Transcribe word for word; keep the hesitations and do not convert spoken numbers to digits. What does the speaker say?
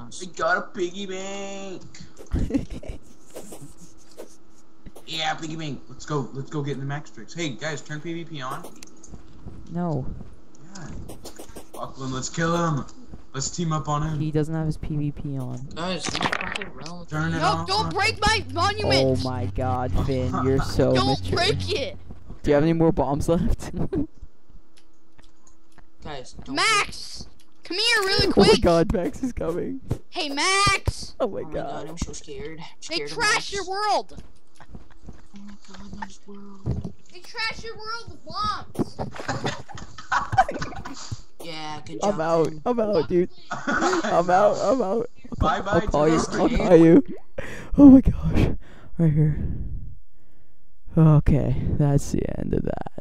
house. We got a piggy bank. Yeah, piggy bank. Let's go. Let's go get in the max tricks. Hey guys, turn PvP on. No. Yeah. Buckland, let's kill him. Let's team up on him. He doesn't have his PvP on. Guys, don't Turn it No, on. don't break my monument. Oh my god, Finn, you're so Don't mature. break it. Do you have any more bombs left? Guys, don't Max, come here really Oh quick. my god, Max is coming. Hey, Max. Oh my Oh my god. god, I'm so scared. I'm They scared of trashed Max. your world. Oh my god, nice world. They trashed your world with bombs. Yeah, good job. I'm out. man. I'm out, dude. I'm out. I'm out. Bye bye. I'll call you. Terraria. I'll call you. Oh my gosh. Right here. Okay, that's the end of that.